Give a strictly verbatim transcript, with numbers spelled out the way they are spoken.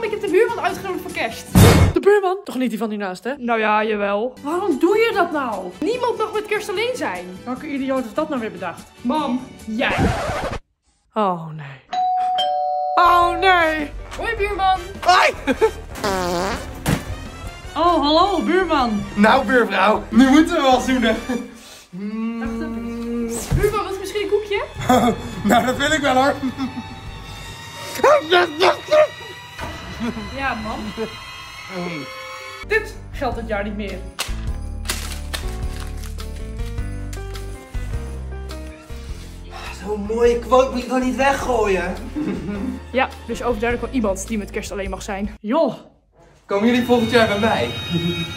Mam, ik heb de buurman uitgenodigd voor kerst. De buurman? Toch niet die van hiernaast, hè? Nou ja, jawel. Waarom doe je dat nou? Niemand mag met kerst alleen zijn. Welke idioot heeft dat nou weer bedacht? Mam, jij. Oh nee. Oh nee. Hoi buurman. Hoi! Oh, hallo buurman. Nou, buurvrouw, nu moeten we wel zoenen. Buurman, wat is misschien een koekje? Nou, dat wil ik wel hoor. Ja, mam. Dit geldt dit jaar niet meer. Zo'n mooie quote moet je gewoon niet weggooien. Ja, dus overduidelijk wel iemand die met kerst alleen mag zijn. Joh. Komen jullie volgend jaar bij mij?